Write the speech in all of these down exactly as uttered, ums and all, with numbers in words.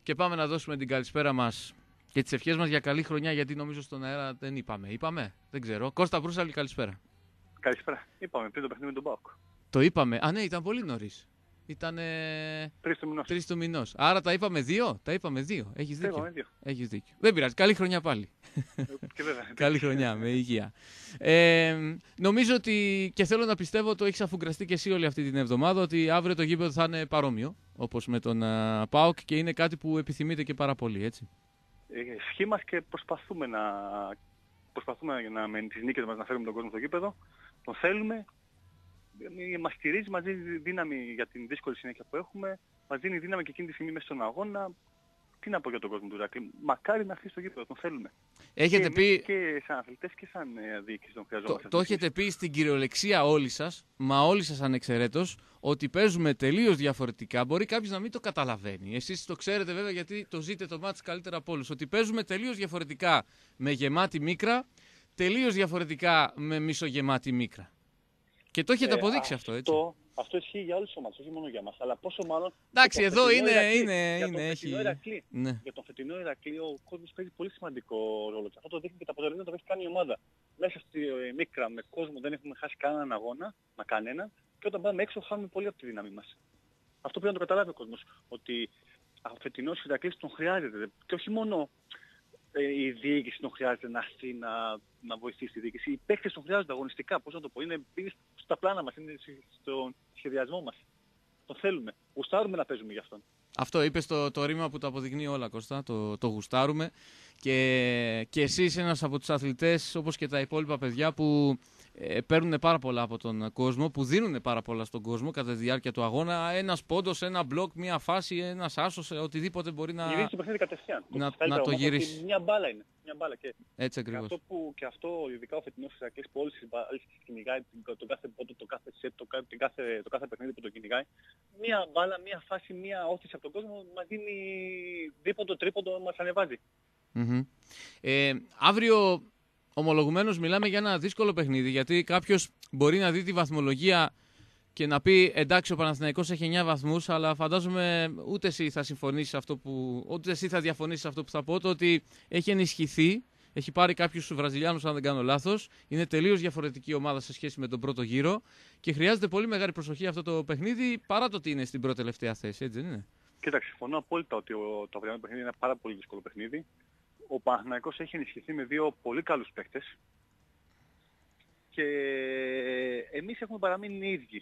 Και πάμε να δώσουμε την καλησπέρα μας και τις ευχές μας για καλή χρονιά, γιατί νομίζω στον αέρα δεν είπαμε. Είπαμε, δεν ξέρω. Κώστα Μπρούσαλη, καλησπέρα. Καλησπέρα. Είπαμε πριν το παιχνίδι με τον ΠΑΟΚ. Το είπαμε. Α, ναι, ήταν πολύ νωρίς. Ήταν τρεις του μηνός. τρεις του μηνός. Άρα τα είπαμε δύο. Τα είπαμε δύο. Έχεις δίκιο. Είπαμε δύο. Έχεις δίκιο. Δεν πειράζει. Καλή χρονιά πάλι. Και βέβαια. Καλή χρονιά, με υγεία. Ε, νομίζω ότι, και θέλω να πιστεύω, το έχεις αφουγκραστεί και εσύ όλη αυτή την εβδομάδα, ότι αύριο το γήπεδο θα είναι παρόμοιο, όπως με τον uh, ΠΑΟΚ, και είναι κάτι που επιθυμείτε και πάρα πολύ, έτσι. Ευχή μας, και προσπαθούμε να, προσπαθούμε να, με τις νίκες μας να φέρουμε τον κόσμο στο γήπεδο. Τον θέλουμε. Μας στηρίζει, μας δίνει δύναμη για την δύσκολη συνέχεια που έχουμε. Μας δίνει δύναμη και εκείνη τη στιγμή μέσα στον αγώνα. Τι να πω για τον κόσμο του Ηρακλή. Μακάρι να έρθει στο γήπεδο, τον θέλουμε. Έχετε και πει... και σαν αθλητές και σαν διοίκηση τον χρειαζόμαστε. Το, το έχετε πει στην κυριολεξία όλοι σας, μα όλοι σας ανεξαιρέτως, ότι παίζουμε τελείως διαφορετικά. Μπορεί κάποιος να μην το καταλαβαίνει. Εσείς το ξέρετε βέβαια, γιατί το ζείτε το μάτς καλύτερα από όλους. Ότι παίζουμε τελείως διαφορετικά με γεμάτη μίκρα, τελείως διαφορετικά με μισογεμάτη μίκρα. Και το έχετε ε, αποδείξει αυτό, έτσι. Αυτό, αυτό ισχύει για όλες τις ομάδες, όχι μόνο για μας. Αλλά πόσο μάλλον. Εντάξει, εδώ είναι, Ηρακλή, είναι, για είναι, τον έχει. Ηρακλή, Ναι. Για τον φετινό Ηρακλή ο κόσμος παίζει πολύ σημαντικό ρόλο. Και αυτό το δείχνει και τα αποτελέσματα που έχει κάνει η ομάδα. Μέσα στη μίκρα με κόσμο δεν έχουμε χάσει κανέναν αγώνα, μα κανένα. Και όταν πάμε έξω χάνουμε πολύ από τη δύναμη μας. Αυτό πρέπει να το καταλάβει ο κόσμος. Ότι ο φετινός Ηρακλής τον χρειάζεται. Και όχι μόνο η διοίκηση τον χρειάζεται να έρθει να, να βοηθήσει τη διοίκηση. Οι παίκτες τον χρειάζονται αγωνιστικά. Πώς να το πω, είναι, είναι στα πλάνα μας, είναι στον σχεδιασμό μας. Το θέλουμε. Γουστάρουμε να παίζουμε γι' αυτόν. Αυτό είπες το, το ρήμα που το αποδεικνύει όλα, Κώστα. Το, το γουστάρουμε. Και, και εσύ είσαι ένας από τους αθλητές, όπως και τα υπόλοιπα παιδιά, που ε, παίρνουν πάρα πολλά από τον κόσμο, που δίνουν πάρα πολλά στον κόσμο κατά τη διάρκεια του αγώνα. Ένας πόντος, ένα μπλοκ, μια φάση, ένας άσος, οτιδήποτε μπορεί να, γυρίσει το παιχνίδι κατευθείαν. να, το να το γυρίσει. Μια μπάλα είναι. Μια μπάλα. Και, έτσι ακριβώς. Και αυτό, που, και αυτό ειδικά ο φετινός Ηρακλής που όλες τις μπάλες κυνηγάει, τον κάθε πόντο, το κάθε σετ, το, το, κάθε, το κάθε παιχνίδι που το κυνηγάει. Μια μπάλα, μια φάση, μια όθηση από τον κόσμο μας δίνει δίποντο, τρίποντο, μας ανεβάζει. Mm-hmm. Ε, αύριο ομολογουμένως μιλάμε για ένα δύσκολο παιχνίδι, γιατί κάποιος μπορεί να δει τη βαθμολογία και να πει εντάξει, ο Παναθηναϊκός έχει εννιά βαθμούς, αλλά φαντάζομαι ούτε εσύ θα συμφωνήσεις αυτό που, ούτε εσύ θα διαφωνήσεις αυτό που θα πω, το ότι έχει ενισχυθεί, έχει πάρει κάποιους Βραζιλιάνους, αν δεν κάνω λάθος, είναι τελείως διαφορετική ομάδα σε σχέση με τον πρώτο γύρο και χρειάζεται πολύ μεγάλη προσοχή αυτό το παιχνίδι, παρά το ότι είναι στην πρώτη τελευταία θέση, έτσι δεν είναι? Κοίταξε, συμφωνώ απόλυτα ότι ο, το αυριανό παιχνίδι είναι ένα πάρα πολύ δύσκολο παιχνίδι. Ο Παναθηναϊκός έχει ενισχυθεί με δύο πολύ καλούς παίκτες και εμείς έχουμε παραμείνει οι ίδιοι.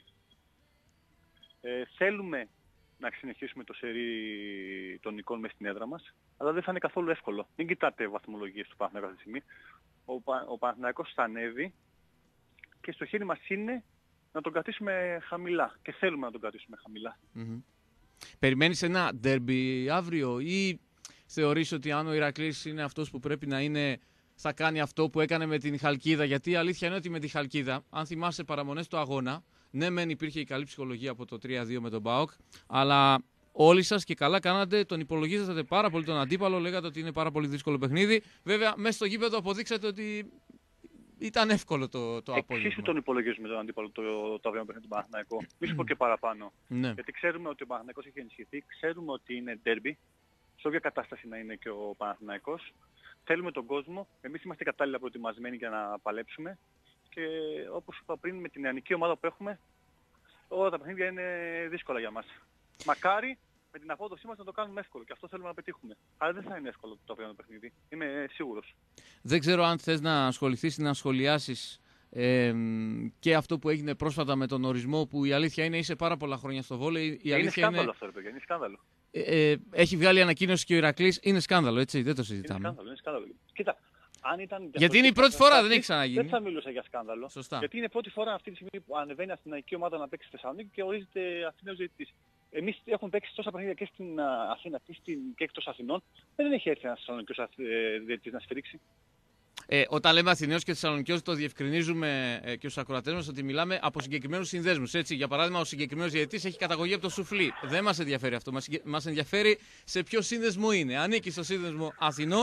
Ε, θέλουμε να συνεχίσουμε το σερί των νικών μες στην έδρα μας, αλλά δεν θα είναι καθόλου εύκολο. Μην κοιτάτε βαθμολογίες του Παναθηναϊκού αυτή τη στιγμή. Ο, Πα, ο Παναθηναϊκός θα ανέβει και στο χέρι μας είναι να τον κρατήσουμε χαμηλά και θέλουμε να τον κρατήσουμε χαμηλά. Mm-hmm. Περιμένεις ένα ντέρμπι αύριο ή θεωρείς ότι αν ο Ηρακλής είναι αυτός που πρέπει να είναι, θα κάνει αυτό που έκανε με την Χαλκίδα? Γιατί η αλήθεια είναι ότι με τη Χαλκίδα, αν θυμάσαι παραμονές του αγώνα, ναι μεν υπήρχε η καλή ψυχολογία από το τρία δύο με τον ΠΑΟΚ, αλλά όλοι σας και καλά κάνατε, τον υπολογίζατε πάρα πολύ τον αντίπαλο, λέγατε ότι είναι πάρα πολύ δύσκολο παιχνίδι. Βέβαια μέσα στο γήπεδο αποδείξατε ότι ήταν εύκολο το, το απόγευμα. Εξίσου τον υπολογίζουμε τον αντίπαλο το, το αυριανό παιχνίδι του Παναθηναϊκού. Μη σου πω και παραπάνω. Ναι. Γιατί ξέρουμε ότι ο Παναθηναϊκός έχει ενισχυθεί, ξέρουμε ότι είναι ντέρμπι, σε όποια κατάσταση να είναι και ο Παναθηναϊκός. Θέλουμε τον κόσμο, εμείς είμαστε κατάλληλα προετοιμασμένοι για να παλέψουμε και όπως είπα πριν, με την νεανική ομάδα που έχουμε, όλα τα παιχνίδια είναι δύσκολα για μας. Μακάρι με την απόδοσή μας να το κάνουμε εύκολο και αυτό θέλουμε να πετύχουμε. Αλλά δεν θα είναι εύκολο το αυριανό παιχνίδι, είμαι σίγουρος. Δεν ξέρω αν θες να ασχοληθείς ή να σχολιάσεις ε, και αυτό που έγινε πρόσφατα με τον ορισμό, που η αλήθεια είναι είσαι πάρα πολλά χρόνια στο βόλεϊ. Είναι σκάνδαλο είναι... αυτό, ρε παιδιά, είναι σκάνδαλο. Ε, ε, έχει βγάλει ανακοίνωση και ο Ηρακλής, είναι σκάνδαλο, έτσι, δεν το συζητάμε. Είναι σκάνδαλο, είναι σκάνδαλο. Κοίτα, αν ήταν... Γιατί είναι η πρώτη φορά, δεν έχει ξαναγίνει. Δεν θα μιλούσα για σκάνδαλο. Σωστά. Γιατί είναι η πρώτη φορά αυτή τη στιγμή που ανεβαίνει η αστυναϊκή ομάδα να παίξει στη Θεσσαλονίκη και ορίζεται Αθηναίος διαιτητής. Εμείς έχουμε παίξει τόσα παιχνίδια και στην Αθήνα και, στην... και εκτός Αθηνών. Δεν έχει έρθει ένας Θεσσαλονικιός διαιτητής να σφυρίξει. Ε, όταν λέμε Αθηναίος και Θεσσαλονικιός, το διευκρινίζουμε ε, και στους ακροατές μας ότι μιλάμε από συγκεκριμένους συνδέσμους. Έτσι. Για παράδειγμα, ο συγκεκριμένος διαιτητής έχει καταγωγή από το Σουφλί. Δεν μας ενδιαφέρει αυτό. Μας, μας ενδιαφέρει σε ποιο σύνδεσμο είναι. Ανήκει στο σύνδεσμο Αθηνών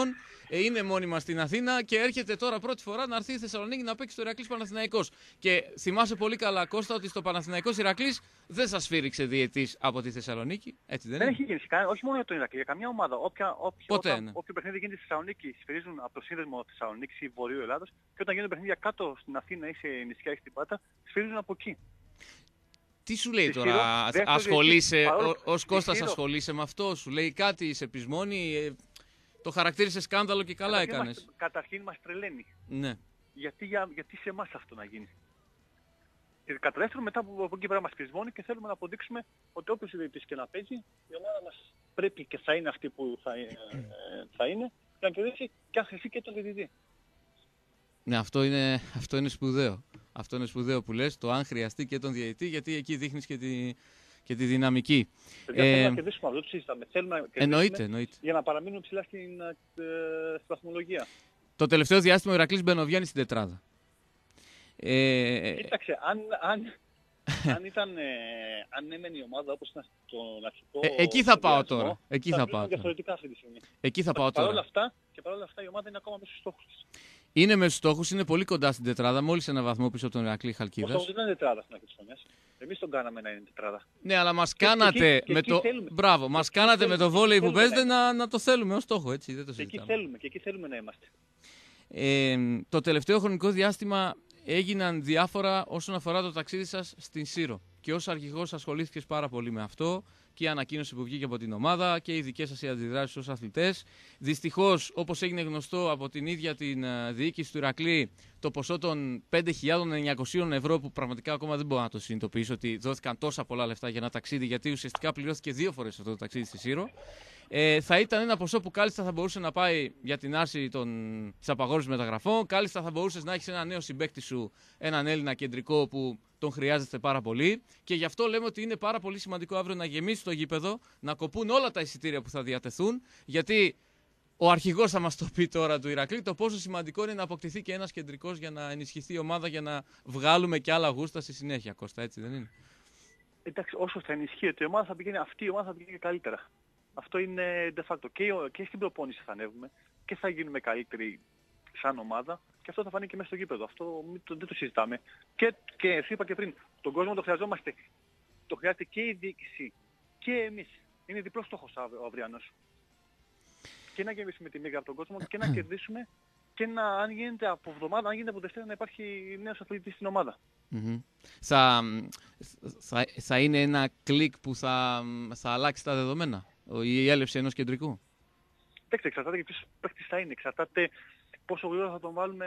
ε, είναι μόνιμα στην Αθήνα και έρχεται τώρα πρώτη φορά να έρθει η Θεσσαλονίκη να παίξει στο Ηρακλής Παναθηναϊκός. Και θυμάσαι πολύ καλά, Κώστα, ότι στο Παναθηναϊκός Ηρακλής δεν σας σφύριξε διαιτής από τη Θεσσαλονίκη. Έτσι δεν, δεν είναι? έχει γίνει κανένα, όχι μόνο για τον Ηρακλή, για καμιά ομάδα. Όποια, όποια, Ποτέ, όταν, ναι. Όποιο παιχνίδι γίνεται στη Θεσσαλονίκη, σφυρίζουν από το σύνδεσμο Θεσσαλονίκης ή Βορείου Ελλάδος, και όταν γίνονται παιχνίδια κάτω στην Αθήνα ή σε νησιά ή στην Πάτα, σφυρίζουν από εκεί. Τι σου λέει Στη τώρα, Σύρο, ασχολείσαι, παρόλο- ως Κώστας Σύρο. ασχολείσαι με αυτό, σου λέει κάτι σε πεισμόνι, ε, το χαρακτήρισε σκάνδαλο και καλά Καταρχήν έκανες. Μας, καταρχήν μας τρελαίνει. Ναι. Γιατί, για, γιατί σε εμάς αυτό να γίνει. Και κατά δεύτερον, μετά από από εκεί πέρα μας πεισμώνει και θέλουμε να αποδείξουμε ότι όποιος ιδιωτής και να παίζει, η ομάδα μας πρέπει και θα είναι αυτή που θα, ε, θα είναι, για να κερδίσει και αν χρειαστεί και τον διαιτητή. Ναι, αυτό είναι, αυτό είναι σπουδαίο. Αυτό είναι σπουδαίο που λες, το αν χρειαστεί και τον διαιτητή, γιατί εκεί δείχνεις και τη, και τη δυναμική. Παιδιά, Ε, θέλουμε να κερδίσουμε, αυτό το συζητάμε. Θέλουμε να κερδίσουμε εννοείται, εννοείται. για να παραμείνουμε ψηλά στην, ε, στη βαθμολογία. Το τελευταίο διάστημα ο Ηρακλής μπαινοβγαίνει στην τετράδα. Ε, Κοίταξε, αν, αν, αν, ήταν, ε, αν έμενε η ομάδα όπως ήταν στον αρχικό Ε, εκεί θα πάω σχεδιασμό, τώρα. Εκεί θα θα πάω πάω τώρα. διαφορετικά αυτή τη στιγμή. Εκεί θα πάω Παρ' όλα τώρα. αυτά, και παρόλα αυτά η ομάδα είναι ακόμα μέσα στους στόχους της. Είναι με στους στόχους, είναι πολύ κοντά στην τετράδα, μόλις ένα βαθμό πίσω από τον Ηρακλή Ο Χαλκίδας. στόχος δεν ήταν τετράδα στην αρχή της χρονιάς. Εμείς τον κάναμε να είναι τετράδα. Ναι, αλλά μας Και- κάνατε και εκεί- με και το. εκεί θέλουμε. Μπράβο, Και μας εκεί κάνατε με θέλουμε. το βόλεϊ Και που εκεί θέλουμε παίζετε να, να το θέλουμε ως στόχο, έτσι. Δεν το Και εκεί συζητάμε. θέλουμε, και εκεί θέλουμε να είμαστε. Ε, το τελευταίο χρονικό διάστημα έγιναν διάφορα όσον αφορά το ταξίδι σας στην Σύρο. Και ως αρχηγός ασχολήθηκες πάρα πολύ με αυτό και η ανακοίνωση που βγήκε από την ομάδα και οι δικές σας οι αντιδράσεις ως αθλητές. Δυστυχώς, όπως έγινε γνωστό από την ίδια την ε, διοίκηση του Ηρακλή, το ποσό των πέντε χιλιάδες εννιακόσια ευρώ, που πραγματικά ακόμα δεν μπορώ να το συνειδητοποιήσω ότι δόθηκαν τόσα πολλά λεφτά για ένα ταξίδι, γιατί ουσιαστικά πληρώθηκε δύο φορές αυτό το ταξίδι στη Σύρο. Ε, θα ήταν ένα ποσό που κάλλιστα θα μπορούσε να πάει για την άρση της απαγόρευσης μεταγραφών. Κάλλιστα θα μπορούσες να έχεις ένα νέο συμπαίκτη σου, έναν Έλληνα κεντρικό που τον χρειάζεται πάρα πολύ. Και γι' αυτό λέμε ότι είναι πάρα πολύ σημαντικό αύριο να γεμίσει το γήπεδο, να κοπούν όλα τα εισιτήρια που θα διατεθούν. Γιατί ο αρχηγός θα μας το πει τώρα του Ηρακλή το πόσο σημαντικό είναι να αποκτηθεί και ένας κεντρικός για να ενισχυθεί η ομάδα, για να βγάλουμε και άλλα γούστα στη συνέχεια. Κώστα, έτσι δεν είναι? Εντάξει, όσο θα ενισχύεται η ομάδα θα πηγαίνει, αυτή η ομάδα θα πηγαίνει καλύτερα. Αυτό είναι de facto. Και, και στην προπόνηση θα ανέβουμε και θα γίνουμε καλύτεροι σαν ομάδα και αυτό θα φανεί και μέσα στο γήπεδο. Αυτό μην το, δεν το συζητάμε. Και, και σου είπα και πριν, τον κόσμο το χρειαζόμαστε. Το χρειάζεται και η διοίκηση και εμείς. Είναι διπλός στόχος ο αυριανός. Και να γεμίσουμε τη μοίρα από τον κόσμο και να κερδίσουμε και να, αν γίνεται από εβδομάδα, αν γίνεται από Δευτέρα, να υπάρχει νέος αθλητής στην ομάδα. Mm-hmm. Θα, θα, θα είναι ένα κλικ που θα, θα αλλάξει τα δεδομένα, η έλευση ενός κεντρικού. Εντάξει, εξαρτάται και ποιος παίκτης θα είναι, εξαρτάται πόσο γρήγορα θα τον βάλουμε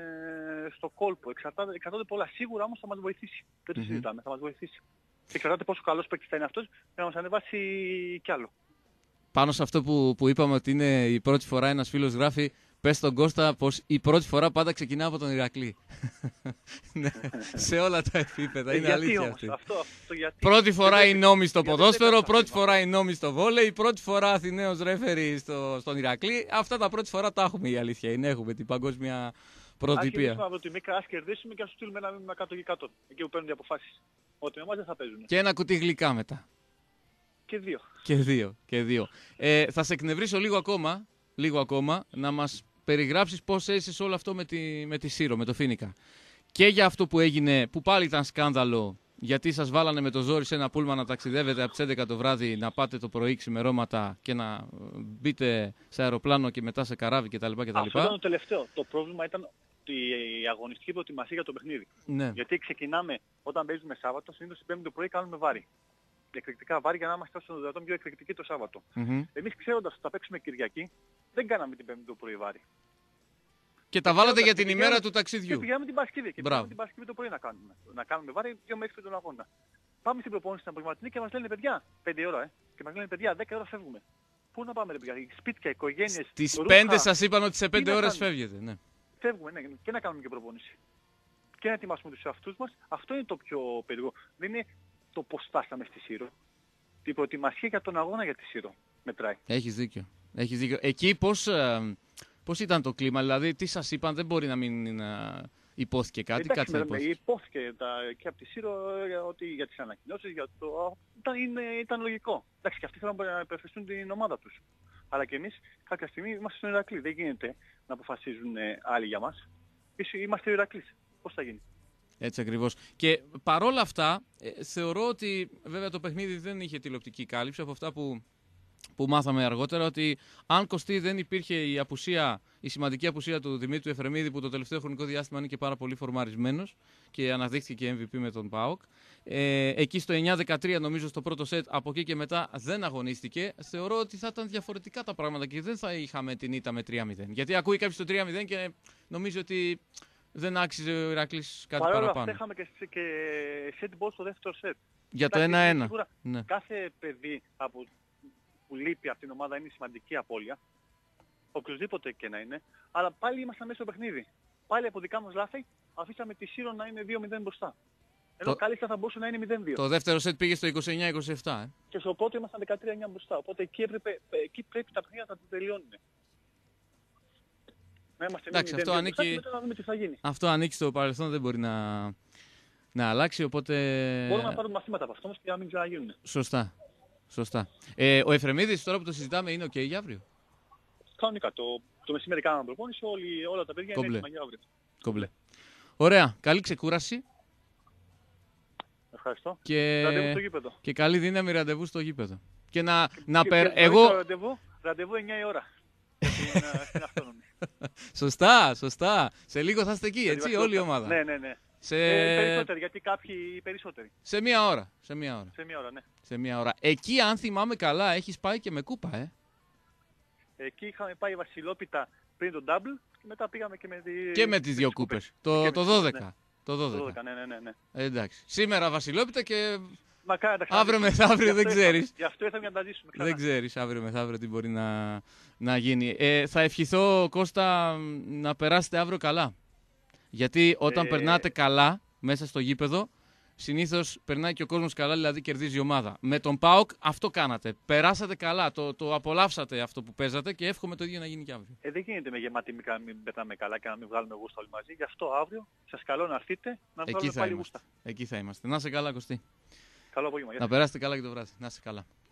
στο κόλπο, εξαρτάται, εξαρτάται πολλά. Σίγουρα όμως θα μας βοηθήσει. Δεν το Mm-hmm. συζητάμε, θα μας βοηθήσει. Και εξαρτάται πόσο καλός παίκτης θα είναι αυτός για να μας ανεβάσει κι άλλο. Πάνω σε αυτό που, που είπαμε ότι είναι η πρώτη φορά, ένας φίλος γράφει, πες στον Κώστα πως η πρώτη φορά πάντα ξεκινά από τον Ηρακλή. Ναι, σε όλα τα επίπεδα, είναι γιατί αλήθεια όμως, αυτή. αυτό, αυτό γιατί. Πρώτη φορά η νόμη στο γιατί ποδόσφαιρο, δεν πρώτη έκανα φορά η νόμη στο βόλεϊ, πρώτη φορά Αθηναίος ρέφερι στο, στον Ηρακλή. Αυτά τα πρώτη φορά τα έχουμε, η αλήθεια είναι. Έχουμε την παγκόσμια Ας πρωτοτυπία. κερδίσουμε από τη Μίκα, ας κερδίσουμε και ας στείλουμε ένα μήνυμα κάτω και κάτω. Εκεί που παίρνουν οι αποφάσεις. Ότι με εμάς δεν θα παίζουν. Και ένα κουτί γλυκά μετά. Και δύο. Και δύο. Και δύο. Ε, θα σε εκνευρίσω λίγο ακόμα, λίγο ακόμα να μας περιγράψεις πώς έζησες όλο αυτό με τη, με τη Σύρο, με το Φίνικα. Και για αυτό που έγινε, που πάλι ήταν σκάνδαλο, γιατί σας βάλανε με το ζόρι σε ένα πούλμα να ταξιδεύετε από τις έντεκα το βράδυ, να πάτε το πρωί ξημερώματα και να μπείτε σε αεροπλάνο και μετά σε καράβι κτλ. Αυτό ήταν το τελευταίο. Το πρόβλημα ήταν η αγωνιστική προετοιμασία για το παιχνίδι. Ναι. Γιατί ξεκινάμε όταν παίζουμε Σάββατο, συνήθως την Πέμπτη το πρωί κάνουμε βάρη. Εκρηκτικά βάρη για να είμαστε όσο δυνατόν πιο εκρηκτικοί το Σάββατο. Mm-hmm. Εμείς ξέροντας ότι θα παίξουμε Κυριακή, δεν κάναμε την Πέμπτη το πρωί βάρη. Και τα βάλατε για την και ημέρα πήγαμε- του ταξιδιού. Και πηγαίνουμε την Παρασκευή. Και Μπράβο. πήγαμε την Παρασκευή το πρωί να κάνουμε. Να κάνουμε βάρη δύο με έξι τον αγώνα. Πάμε στην προπόνηση στην απογευματινή και μας λένε παιδιά, πέντε ώρα, ε. Και μας λένε παιδιά, δέκα ώρα φεύγουμε. Πού να πάμε ρε παιδιά, σπίτια, οικογένειες. Στις ρούχα. πέντε σας είπαν ότι σε Τι πέντε να ώρες κάνουμε. φεύγετε. Ναι. Φεύγουμε, ναι, και να κάνουμε και προπόνηση. Και να ετοιμάσουμε τους εαυτούς μας. Αυτό είναι το πιο περίεργο. Δεν είναι το πώς φτάσαμε στη Σύρο. Η προετοιμασία για τον αγώνα για τη Σύρο μετράει. Έχεις δίκιο. Έχεις δίκιο. Εκεί πώς, ε, πώς ήταν το κλίμα, δηλαδή τι σας είπαν, δεν μπορεί να μην ε, υπόθηκε κάτι, Εντάξει, κάτι θα με- υπόθηκε. υπόθηκε τα, και από τη Σύρο ε, ότι για τις ανακοινώσεις, για το... Ήταν, είναι, ήταν λογικό. Εντάξει, και αυτοί θέλουν να υπερασπιστούν την ομάδα τους. Αλλά και εμείς κάποια στιγμή είμαστε στον Ηρακλή. Δεν γίνεται να αποφασίζουν ε, άλλοι για μας. Εμείς είμαστε ο Ηρακλής. Πώς θα γίνει? Έτσι ακριβώς. Και παρόλα αυτά, ε, θεωρώ ότι βέβαια το παιχνίδι δεν είχε τηλεοπτική κάλυψη από αυτά που, που μάθαμε αργότερα, ότι αν Κωστή δεν υπήρχε η απουσία, η σημαντική απουσία του Δημήτρου Εφρεμίδη, που το τελευταίο χρονικό διάστημα είναι και πάρα πολύ φορμαρισμένος και αναδείχθηκε εμ βι πι με τον ΠΑΟΚ. Ε, εκεί στο εννιά δεκατρία νομίζω στο πρώτο σετ, από εκεί και μετά δεν αγωνίστηκε. Θεωρώ ότι θα ήταν διαφορετικά τα πράγματα και δεν θα είχαμε την ήττα με τρία μηδέν. Γιατί ακούει κάποιος το τρία μηδέν και νομίζω ότι δεν άξιζε ο Ηρακλής κάτι παρόλα παραπάνω. Αυτά είχαμε και, και σετ μπολ στο δεύτερο σετ. Για το ένα ένα. Ναι. Κάθε παιδί από, που λείπει από την ομάδα είναι σημαντική απώλεια. Οποιοςδήποτε και να είναι. Αλλά πάλι ήμασταν μέσα στο παιχνίδι. Πάλι από δικά μας λάθη αφήσαμε τη Σύρο να είναι δύο μηδέν μπροστά. Ενώ το... κάλλιστα θα μπορούσε να είναι μηδέν δύο. Το δεύτερο σετ πήγε στο είκοσι εννιά είκοσι επτά. Ε. Και στο πρώτο ήμασταν δεκατρία εννιά μπροστά. Οπότε εκεί, έπρεπε, εκεί πρέπει τα παιχνίδια να τα τελειώνουν. Να είμαστε Εντάξει, αυτό ανήκει... μετά να δούμε τι θα γίνει. Αυτό ανήκει στο παρελθόν, δεν μπορεί να, να αλλάξει, οπότε... Μπορούμε να πάρουμε μαθήματα από αυτό όμως και να μην ξαναγίνουν. Σωστά. Σωστά. Ε, ο Εφρεμίδης, τώρα που το συζητάμε, είναι ok για αύριο? Κανονικά. Το, το μεσημέρι κάναμε προπόνηση, όλοι, όλα τα παιδιά είναι έτοιμα για αύριο. Κομπλέ. Ωραία. Καλή ξεκούραση. Ευχαριστώ. Και... Ραντεβού στο γήπεδο. Και καλή δύναμη ραντεβού στο γήπεδο. Και να, και, να και, περ... και εγώ... Ραντεβού, ραντεβού εννιά η ώρα. στην, στην αυτόνομη. Σωστά, σωστά. Σε λίγο θα είστε εκεί, έτσι, όλη η ομάδα. Ναι, ναι, ναι. Σε... Ε, περισσότεροι, γιατί κάποιοι περισσότεροι. Σε μία ώρα. Σε μία ώρα. Σε μία ώρα, ναι. Σε μία ώρα. Εκεί, αν θυμάμαι καλά, έχεις πάει και με κούπα, ε. Εκεί είχαμε πάει βασιλόπιτα πριν τον double και μετά πήγαμε και με, τη... και με τις δύο κούπες. Το, το δώδεκα. Ναι. Το δώδεκα. Το δώδεκα, ναι, ναι, ναι, ναι. Ε, εντάξει. Σήμερα βασιλόπιτα και μακάρι, αύριο μεθαύριο δεν ξέρεις. Γι' αυτό ήρθαμε να τα ζήσουμε ξανά. Δεν ξέρεις αύριο μεθαύριο τι μπορεί να, να γίνει. Ε, θα ευχηθώ, Κώστα, να περάσετε αύριο καλά. Γιατί όταν ε... περνάτε καλά μέσα στο γήπεδο, συνήθως περνάει και ο κόσμος καλά, δηλαδή κερδίζει η ομάδα. Με τον ΠΑΟΚ αυτό κάνατε. Περάσατε καλά, το, το απολαύσατε αυτό που παίζατε και εύχομαι το ίδιο να γίνει και αύριο. Ε, δεν γίνεται με γεμάτη μικρά να μην πετάμε καλά και να μην βγάλουμε γούστα όλοι μαζί. Γι' αυτό αύριο σας καλώ να έρθετε να βγάλουμε πάλι γούστα. Εκεί θα είμαστε. Να είσαι καλά, Κωστή. Καλό απόγευμα. Να περάσετε καλά και το βράδυ. Να είσαι καλά.